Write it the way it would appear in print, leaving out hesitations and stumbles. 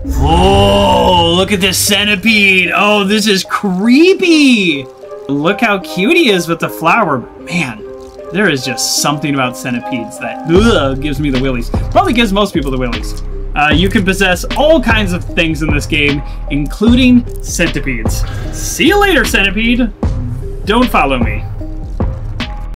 Oh, look at this centipede. Oh, this is creepy. Look how cute he is with the flower. Man, there is just something about centipedes that gives me the willies. Probably gives most people the willies. You can possess all kinds of things in this game, including centipedes. See you later, centipede. Don't follow me.